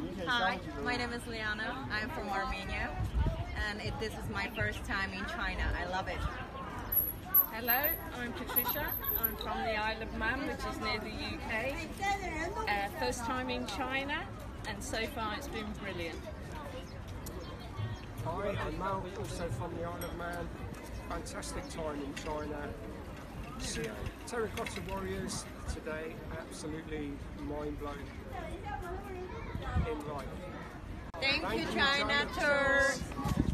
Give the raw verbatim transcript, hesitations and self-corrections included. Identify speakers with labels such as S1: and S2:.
S1: Hi, my name is Liana. I'm from Armenia, and it, this is my first time in China. I love it.
S2: Hello, I'm Patricia. I'm from the Isle of Man, which is near the U K. Uh, first time in China, and so far it's been brilliant.
S3: Hi, I'm Mal, also from the Isle of Man. Fantastic time in China. See Terracotta Warriors today, absolutely mind-blowing in life.
S1: Thank,
S3: Thank
S1: you,
S3: you,
S1: China
S3: China
S1: Tour.